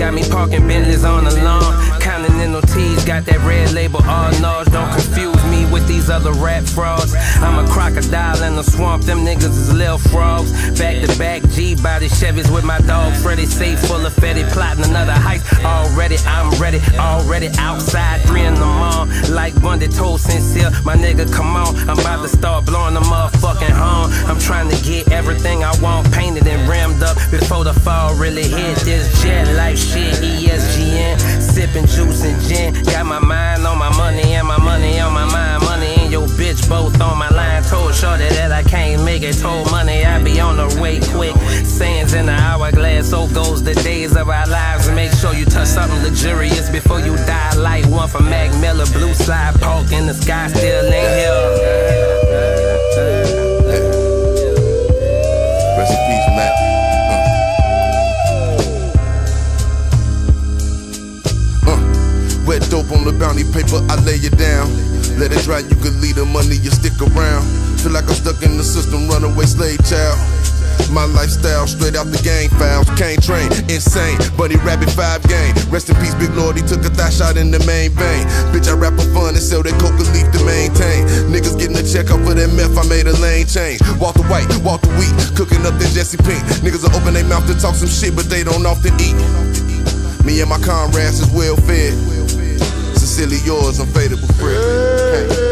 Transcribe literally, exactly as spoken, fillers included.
got me parking Bentleys on the lawn. Continental T's got that red label, all no's. Don't confuse me with these other rap frauds. I'm a crocodile in the swamp, them niggas is lil frogs. Back to back G-body Chevys with my dog Freddy. Safe full of Fetty, plotting another heist. Already, I'm ready, already outside, three in the mall. Like Bundy told Sincere, my nigga, come on. I'm about to start blowing the motherfucking horn. I'm trying to get everything I want painted and rimmed up before the fall really hit. This jet life shit, E S G N, sipping juice and gin. Got my mind on my money and my money on my mind. Money and your bitch both on my line. Told shorty that I can't make it. Told money I be on the way quick. Sands in the hourglass, so goes the days of our lives. And make sure you touch something luxurious before you die. Like one from Mac Miller, blue slide park in the sky, still ain't here. Rest in peace, Mac. Uh. Uh. Wet dope on the bounty paper, I lay you down. Let it dry, you can leave the money, you stick around. Feel like I'm stuck in the system, runaway slave child. My lifestyle, straight out the gang files. Cane train, insane, Bunny Rabbit five game. Rest in peace, Big Lord, he took a thigh shot in the main vein. Bitch, I rap for fun and sell that coca leaf to maintain. Niggas getting a check off for that meth, I made a lane change. Walter White, Walter Wheat, cooking up that Jesse Pink. Niggas will open their mouth to talk some shit, but they don't often eat. Me and my comrades is well fed. Sincerely yours, unfadable Fred. Hey.